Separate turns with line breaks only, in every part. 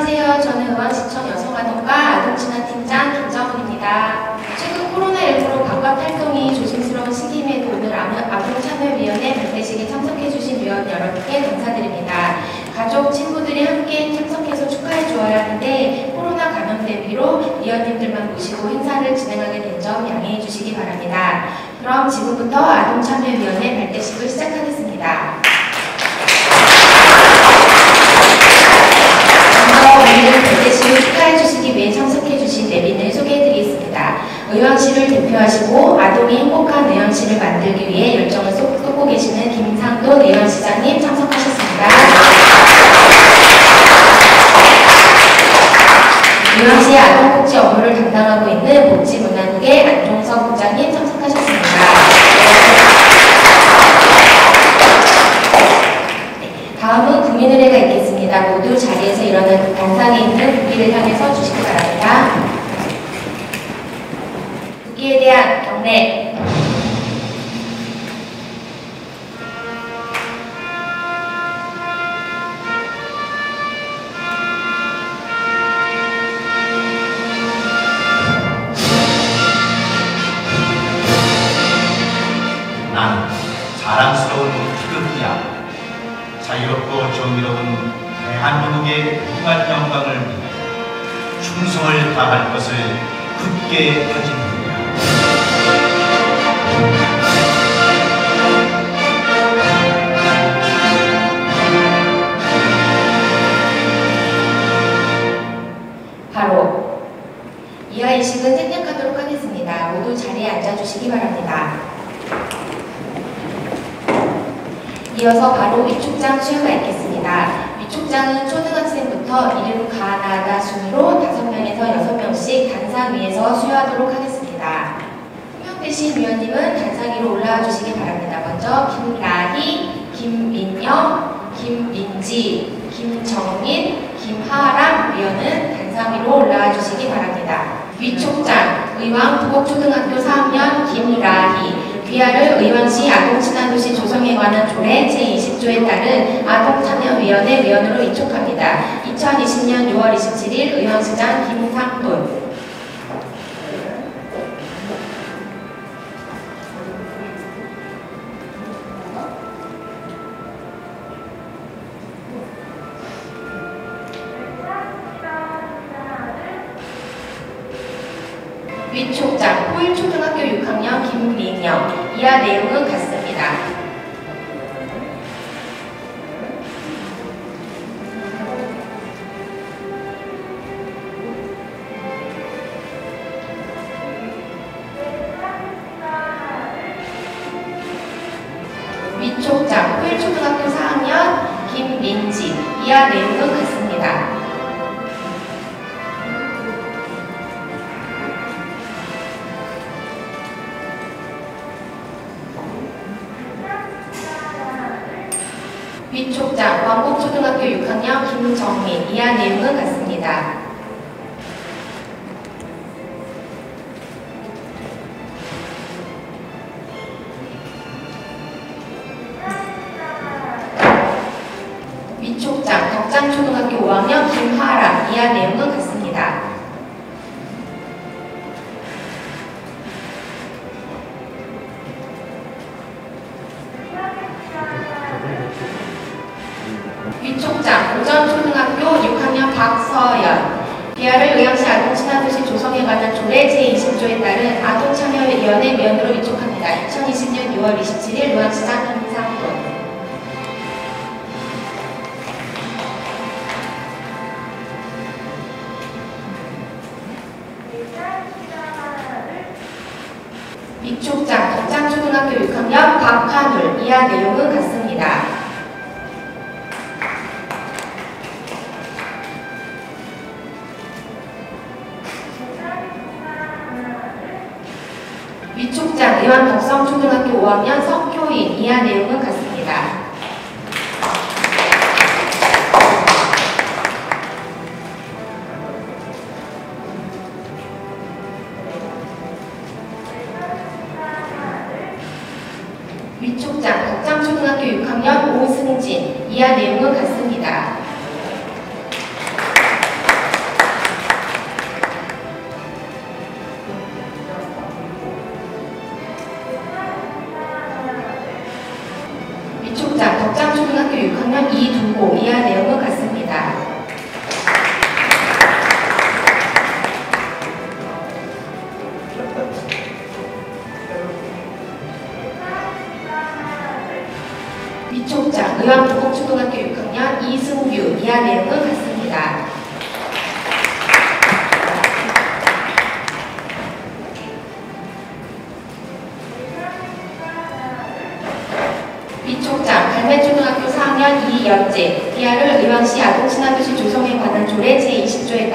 안녕하세요. 저는 의왕시청 여성아동과 아동친화팀장 김정은입니다. 최근 코로나19로 방과 활동이 조심스러운 시기임에도 오늘 아동참여위원회 발대식에 참석해주신 위원 여러분께 감사드립니다. 가족, 친구들이 함께 참석해서 축하해 주어야 하는데 코로나 감염 대비로 위원님들만 모시고 행사를 진행하게 된 점 양해해 주시기 바랍니다. 그럼 지금부터 아동참여위원회 발대식을 시작하겠습니다. 오늘 발대식을 축하해 주시기 위해 참석해 주신 내빈을 소개해 드리겠습니다. 의왕시를 대표하시고 아동이 행복한 의왕시를 만들기 위해 열정을 쏟고 계시는 김상돈 의왕시장님 참석하셨습니다. 의왕시 아동복지 업무를 담당하고 있는 복지문화국의 안종석 국장님 참석하셨습니다. 다음은 국민의례가 있겠습니다. 모두 자리에서 일어나 단상에 있는 국기를 향해 서 주시기 바랍니다. 국기에 대한 경례.
난 자랑스러운 희극이야. 자유롭고 정의로운 대한민국의 무한 영광을 위해 충성을 다할 것을 굳게 다짐합니다.
바로 이하 의식은 생략하도록 하겠습니다. 모두 자리에 앉아주시기 바랍니다. 이어서 바로 위촉장 수여가 있겠습니다. 위촉장은 초등학생부터 이름 가나다 순으로 5명에서 6명씩 단상 위에서 수여하도록 하겠습니다. 호명되신 위원님은 단상 위로 올라와 주시기 바랍니다. 먼저 김라희, 김민영, 김민지, 김정민, 김하람 위원은 단상 위로 올라와 주시기 바랍니다. 위촉장 의왕 부곡초등학교 4학년 김라희, 귀하를 의왕시 아동친화도시 조성에 관한 조례 제20조에 따른 아동참여위원회 위원으로 위촉합니다. 2020년 6월 27일 의왕시장 김상돈. 위촉장 호일초등학교 6학년 김민영. 이하 내용은 같습니다. 위촉장 호일초등학교 4학년 김민지. 이하 내용은 같습니다. 위촉장 왕곡초등학교 6학년 김정민. 이하 내용은 같습니다. 위촉장 덕장초등학교 5학년 김하람. 이하 내용은 같습니다. 위촉장 오전초등학교 6학년 박서연. 귀하를 의왕시 아동친화도시 조성에 관한 조례 제20조에 따른 아동참여위원회 위원으로 위촉합니다. 2020년 6월 27일 의왕시장 김상돈. 위촉장 덕장초등학교 6학년 박한울. 이하 내용은 같습니다. 위촉장 의왕 덕성초등학교 5학년 석효인. 이하 내용은 같습니다. 위촉장 덕장초등학교 6학년 오승진. 이하 내용은 같습니다.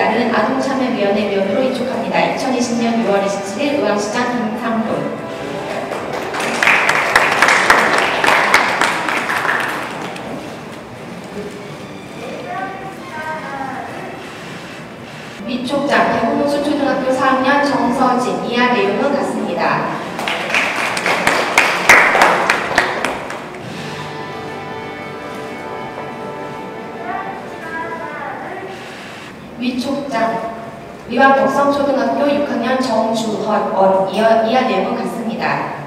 따른 아동참여위원회 위원으로 이촉합니다. 2020년 6월 27일 의왕시장 김상돈. 위촉장 대구노수초등학교 4학년 정서진. 이하 내용은 같습니다. 위촉장 의왕 덕성초등학교 6학년 정주헌. 이하 내용은 같습니다.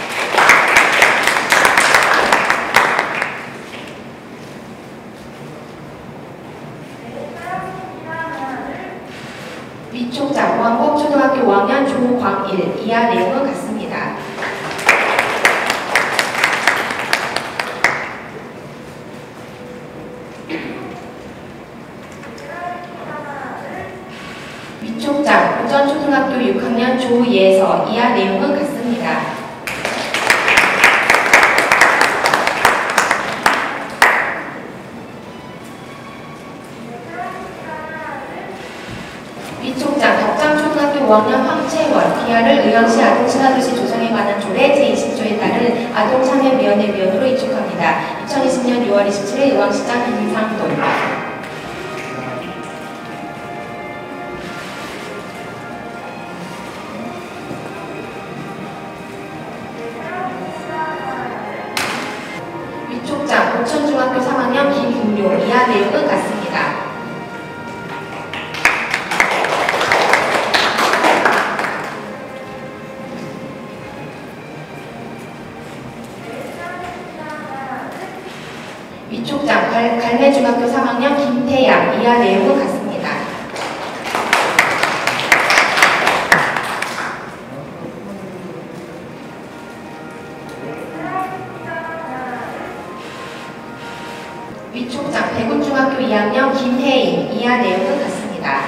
위촉장 왕곡초등학교 5학년 조광일. 이하 내용은 같습니다. 위촉장 우전초등학교 6학년 조예서. 이하 내용은 같습니다. 위촉장 덕장초등학교 5학년 황채원. 기하를 의왕시 아동친화도시 조성에 관한 조례 제20조에 따른 아동참여위원회 위원으로 이촉합니다. 2020년 6월 27일 의왕시장 김상돈. 위촉장 고천중학교 3학년 김웅룡. 이하 내용은 같습니다. 위촉장 갈매중학교 3학년 김태양. 이하 내용은 같습니다. 위촉장 대군중학교 2학년 김혜인. 이하 내용은 같습니다.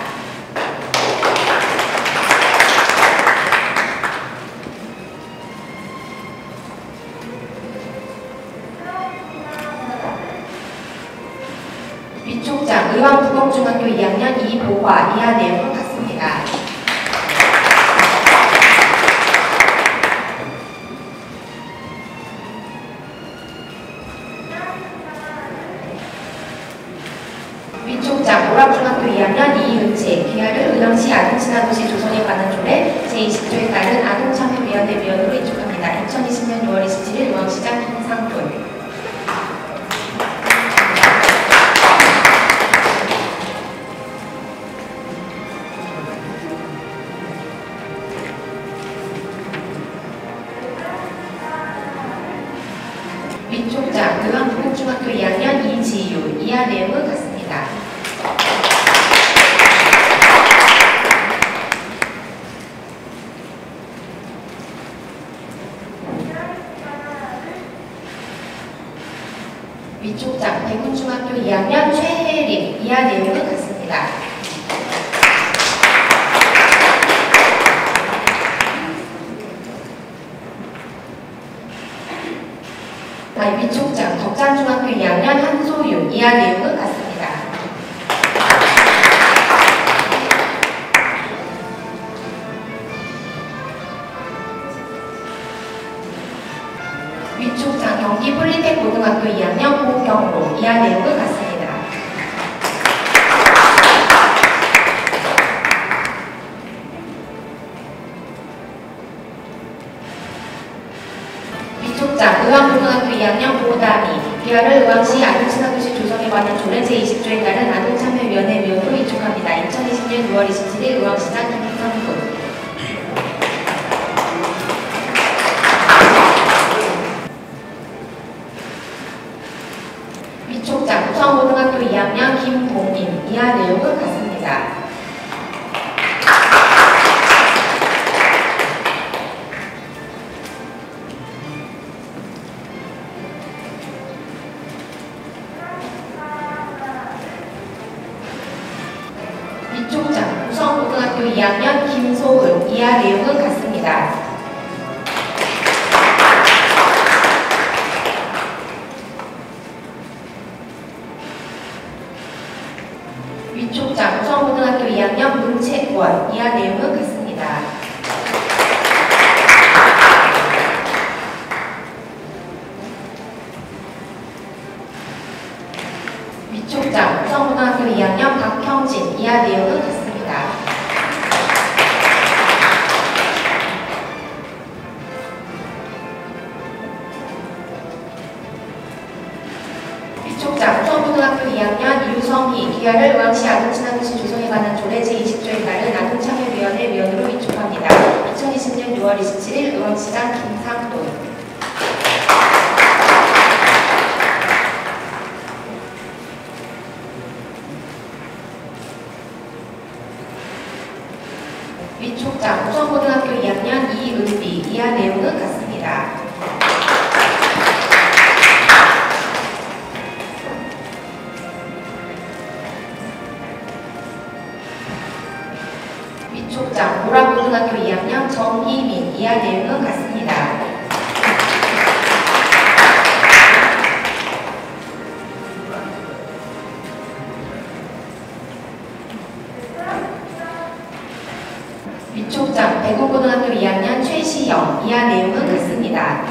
위촉장 의왕부곡중학교 2학년 이보화. 이하 내용은 같습니다. 위촉장 오락중학교 2학년 이은채. 기하를 의왕시 아동친화도시 조성에 관한 조례 제20조에 따른 아동참여위원회 위원으로 이촉합니다. 2020년 6월 27일 의왕시장 김상돈. 위촉장 의왕부곡중학교 2학년 이지유. 이하 내용은 같습니다. 위촉장 대군중학교 2학년 최혜림. 이하 내용은 같습니다. 위촉장 덕장중학교 2학년 한소윤. 이하 내용은 같습니다. 위촉장 경기폴리텍고등학교 2학년 고경로. 이하 내용은 같습니다. 위촉장 의왕고등학교 2학년 고다미. 기하를 의왕시 아동친화도시 조성에 관한 조례 제20조에 따른 아동참여위원회 위원으로 이촉합니다. 2020년 6월 27일 의왕시장 김상돈. 위촉장 우성고등학교 2학년 김동인. 이하 내용은 같습니다. 위촉장 우성고등학교 2학년 김소은. 이하 내용은 같습니다. 위촉장 우성고등학교 2학년 윤채원 이하 내용은 같습니다. 위촉장 우성고등학교 2학년 박형진 이하 내용은 같습니다. 위촉장 우성고등학교 2학년 유성희 기하를 의왕시 아동친화도시 조성에 관한 조례 제20조에 따른 아동참여위원회 위원으로 위촉합니다. 2020년 6월 27일 의왕시장 김상돈. 위촉장 우성고등학교 2학년 이은비 이하 내용은 같습니다. 위촉장 보라고등학교 2학년 정희민 이하 내용은 같습니다. 위촉장 백운고등학교 2학년 최시영 이하 내용은 같습니다.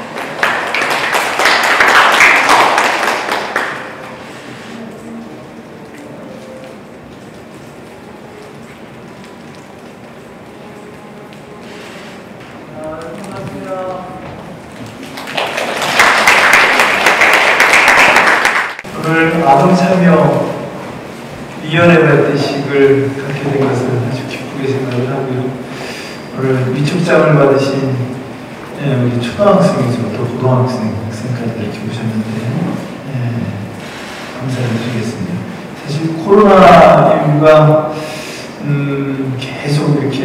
오늘 아동참여위원회 발대식을 갖게 된 것을 아주 기쁘게 생각을 하고요. 오늘 위촉장을 받으신 우리 초등학생에서부터 고등학생까지 이렇게 오셨는데 감사를 드리겠습니다. 사실 코로나19가 계속 이렇게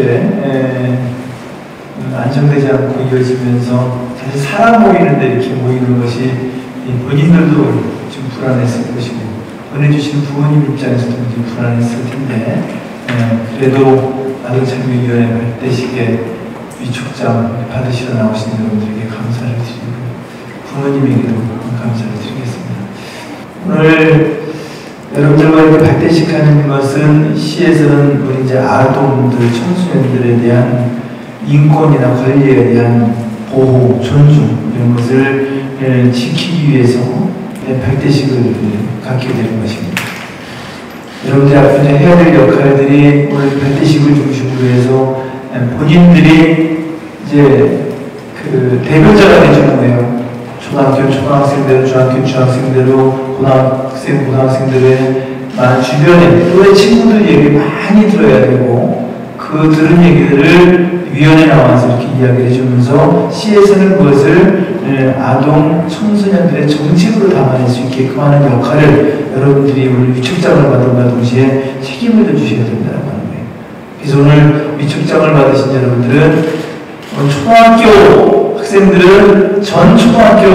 안정되지 않고 이어지면서 사실 사람 모이는데 이렇게 모이는 것이 본인들도 좀 불안했을 것이고 보내주시는 부모님 입장에서도 좀 불안했을 텐데 그래도 아동참여위원회 발대식에 위촉장 받으시러 나오신 여러분들에게 감사를 드리고 부모님에게도 감사를 드리겠습니다. 오늘 여러분들과 이렇게 발대식하는 것은 시에서는 우리 이제 아동들, 청소년들에 대한 인권이나 권리에 대한 보호, 존중 이런 것을 지키기 위해서 발대식을 갖게 되는 것입니다. 여러분들 앞으로 해야 될 역할들이 오늘 발대식을 중심으로 해서 본인들이 이제 그 대변자가 되주는 거예요. 초등학생대로, 중학생대로, 고등학생들의 많은 주변에 또래 친구들 얘기 많이 들어야 되고 그 들은 얘기들을 위원회 나와서 이렇게 이야기를 해주면서 시에서는 그것을 아동, 청소년들의 정책으로 담아낼 수 있게끔 하는 역할을 여러분들이 오늘 위촉장을 받음과 동시에 책임을 져주셔야 된다는 거예요. 그래서 오늘 위촉장을 받으신 여러분들은 초등학교 학생들은 전 초등학교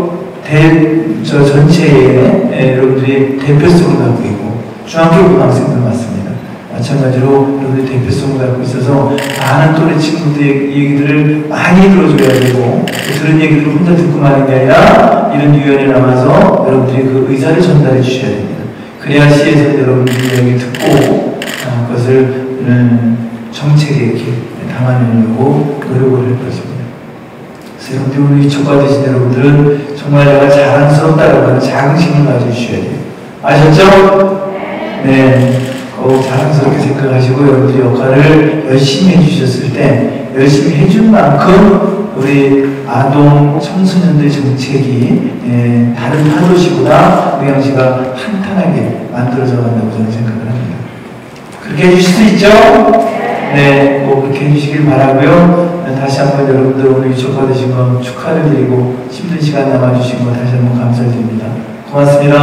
전체에 여러분들이 대표성을 갖고 있고 중학교 고등학생들 맞습니다. 마찬가지로 여러분들이 대표성을 갖고 있어서 많은 또래 친구들의 얘기들을 많이 들어줘야 되고 들은 얘기들을 혼자 듣고 마는 게 아니라 이런 위원회에 나와서 여러분들이 그 의사를 전달해 주셔야 됩니다. 그래야 시에서 여러분들의 이야기 듣고 그것을 정책에 이렇게 담아내려고 노력을 할 것입니다. 그래서 여러분들 오늘 위촉받으신 여러분들은 정말 내가 자랑스럽다라고 하는 자긍심을 가져주셔야 돼요. 아셨죠? 네. 자랑스럽게 생각하시고 여러분들의 역할을 열심히 해주셨을 때 열심히 해준 만큼 우리 아동, 청소년들의 정책이 다른 타도시보다 의왕시가 탄탄하게 만들어져 간다고 저는 생각을 합니다. 그렇게 해주실 수 있죠? 네, 꼭 그렇게 해주시길 바라고요. 다시 한번 여러분들 오늘 위촉받으신 거 축하를 드리고 힘든 시간 남아주신 거 다시 한번 감사드립니다. 고맙습니다.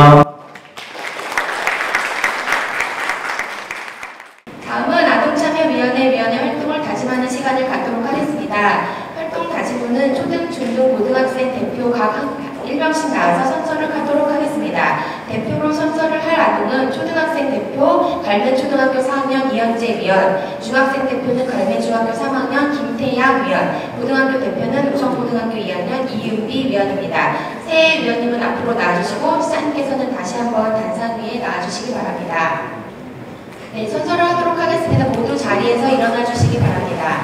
위원회 활동을 다짐하는 시간을 갖도록 하겠습니다. 활동 다짐문은 초등, 중등, 고등학생 대표 각 1명씩 나와서 선서를 하도록 하겠습니다. 대표로 선서를 할 아동은 초등학생 대표 갈매초등학교 4학년 이현재 위원, 중학생 대표는 갈매중학교 3학년 김태양 위원, 고등학교 대표는 우성고등학교 2학년 이은비 위원입니다. 새 위원님은 앞으로 나와주시고 시장님께서는 다시 한번 단상 위에 나와주시기 바랍니다. 네, 선서를 하도록 하겠습니다. 모두 자리에 자리에서 일어나 주시기 바랍니다.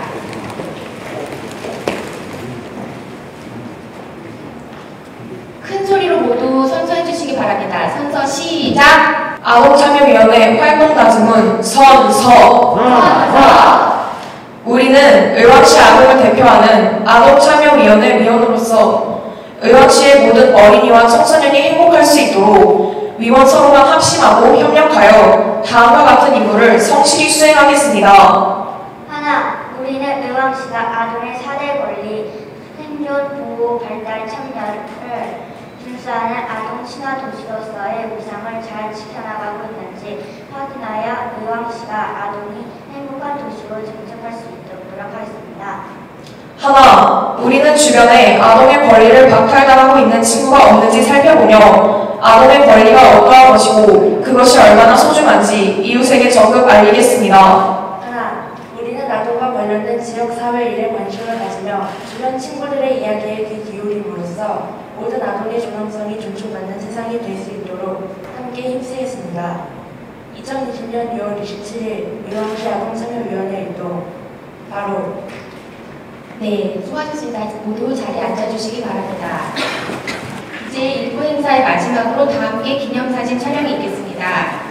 큰 소리로 모두 선서해 주시기 바랍니다. 선서 시작!
아동참여위원회 활동다짐은 선서. 우리는 의왕시 아동을 대표하는 아동참여위원회 위원으로서 의왕시의 모든 어린이와 청소년이 행복할 수 있도록 위원 서로가 합심하고 협력하여 다음과 같은 임무를 성실히 수행하겠습니다.
하나, 우리는 의왕시가 아동의 4대 권리, 생존, 보호, 발달, 참여를 준수하는 아동 친화 도시로서의 위상을 잘 지켜나가고 있는지 확인하여 의왕시가 아동이 행복한 도시로 증정할 수 있도록 노력하겠습니다.
하나, 우리는 주변에 아동의 권리를 박탈당하고 있는 친구가 없는지 살펴보며 아동의 권리가 어떠한 것이고 그것이 얼마나 소중한지 이웃에게 적극 알리겠습니다.
하나, 우리는 아동과 관련된 지역사회 일에 관심을 가지며 주변 친구들의 이야기에 귀 기울임으로써 모든 아동의 존엄성이 존중받는 세상이 될 수 있도록 함께 힘쓰겠습니다. 2020년 6월 27일 의왕시 아동참여위원회 일동 바로
네, 수고하셨습니다. 모두 자리에 앉아주시기 바랍니다. 이제 일부 행사의 마지막으로 다 함께 기념사진 촬영이 있겠습니다.